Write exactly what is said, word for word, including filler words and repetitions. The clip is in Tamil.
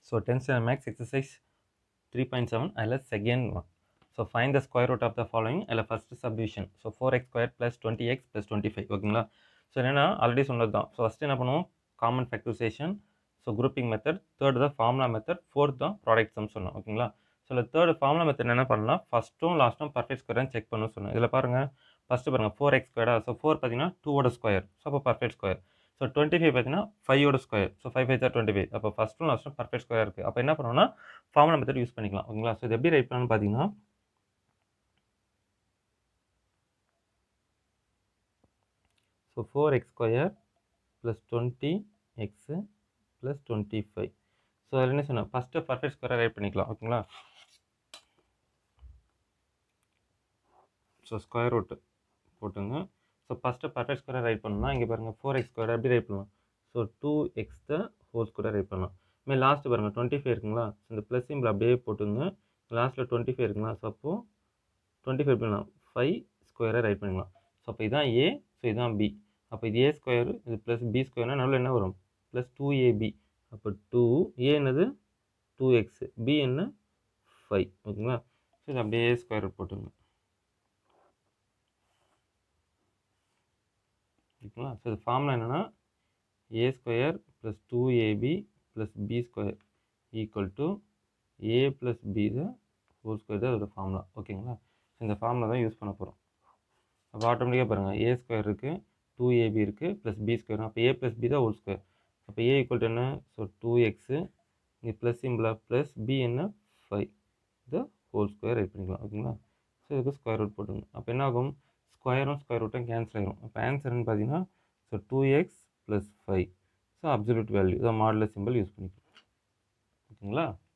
So tenth standard max exercise three point seven, I'll second one. So find the square root of the following. I'll first subdivision. So four x squared plus twenty x plus twenty-five. ஓகேங்களா? ஸோ என்னென்னா ஆல்ரெடி சொன்னது தான். ஸோ ஃபஸ்ட்டு என்ன பண்ணுவோம், common factorisation, so grouping method, third தான் ஃபார்முலா மெத்தட், ஃபோர்த் தான் ப்ராடக்ட் சம் சொன்னோம். ஓகேங்களா? ஸோ இல்லை தேர்ட் ஃபார்முலா மெத்தட் என்ன பண்ணலாம், ஃபஸ்ட்டும் லாஸ்ட்டும் பர்ஃபெக்ட் ஸ்கொயர்னு செக் பண்ணணும்னு சொன்னேன். இதில் பாருங்கள், ஃபஸ்ட்டு பாருங்கள் ஃபோர் எக்ஸ் ஸ்கொயரா. ஸோ ஃபோர் பார்த்தீங்கன்னா டூவோட ஸ்கொயர், ஸோ அப்போ perfect square. So twenty five பார்த்தீங்கன்னா ஃபைவோட ஸ்கொயர், ஸோ ஃபைவ் ஃபைவ் தான் டுவெண்ட்டி ஃபைவ். அப்போ ஃபஸ்ட்டும் லாஸ்ட்டும் பர்ஃபெக்ட் ஸ்கொயர் இருக்குது. அப்போ என்ன பண்ணணும்னா ஃபார்முலா மெத்தட் யூஸ் பண்ணிக்கலாம். ஓகேங்களா? ஸோ இது எப்படி ரைட் பண்ணணும்னு பார்த்தீங்கன்னா, so four x square plus twenty x plus twenty five. So அதில் என்ன சொன்னேன், ஃபஸ்ட்டு பர்ஃபெக்ட் ஸ்கொயரை ரைட் பண்ணிக்கலாம். ஓகேங்களா? ஸோ ஸ்கொயர் ரூட்டு போட்டுங்க. ஸோ ஃபஸ்ட்டு பர்ஃபெக்ட் ஸ்கொயரை ரைட் பண்ணணும்னா இங்கே பாருங்கள் ஃபோர் எக்ஸ் ஸ்கொயர் எப்படி ரைட் பண்ணலாம். So two x the whole ஸ்கொயரை ரைட் பண்ணலாம். மே லாஸ்ட்டு பாருங்கள் டுவெண்ட்டி ஃபைவ் இருக்குங்களா. ஸோ இந்த ப்ளஸ் சிம்பிள் அப்படியே போட்டுங்க. லாஸ்ட்டில் டுவெண்ட்டி ஃபைவ் இருக்குங்களா. ஸோ அப்போது டுவெண்ட்டி ஃபைவ் பண்ணலாம், ஃபைவ் ஸ்கொயரை ரைட் பண்ணிக்கலாம். ஸோ அப்போ இதுதான் ஏ, ஸோ இதுதான் பி. அப்போ இது ஏ ஸ்கொயர், இது ப்ளஸ் பி ஸ்கொயர்னால் நடுவில் என்ன வரும், ப்ளஸ் டூ ஏபி. அப்போ டூ ஏ என்னது டூ எக்ஸு, பி என்ன ஃபைவ். ஓகேங்களா? ஸோ இது அப்படியே ஸ்கொயர் ரூட் போட்டுங்க. ஓகேங்களா? ஸோ இது ஃபார்முலா என்னென்னா A square plus two AB plus B square equal to A plus B the whole square தான் அதோட ஃபார்முலா. ஓகேங்களா? ஸோ இந்த ஃபார்முலா தான் யூஸ் பண்ண போகிறோம். அப்போ ஆட்டோமேட்டிக்காக பாருங்கள் ஏ ஸ்கொயர் இருக்குது, டூ ஏபி இருக்குது, ப்ளஸ் பி ஸ்கொயர். அப்போ ஏ ப்ளஸ் பி தான் ஹோல் ஸ்கொயர். அப்போ ஏ ஈக்குவல் டு என்ன, ஸோ டூ எக்ஸு, இங்கே ப்ளஸ் சிம்பிளா ப்ளஸ் பி என்ன five the whole square write பண்ணிக்கலாம். ஓகேங்களா? ஸோ இதுக்கு ஸ்கொயர் ரூட் போட்டுங்க. அப்போ என்ன ஆகும், ஸ்கொயரும் ஸ்கொயர் ரூட்டும் கேன்சல் ஆகிடும். அப்போ ஆன்சர்னு பார்த்தீங்கன்னா so two x plus five. So absolute value இதான் மாடுலஸ் சிம்பிள் யூஸ் பண்ணிக்கலாம். ஓகேங்களா?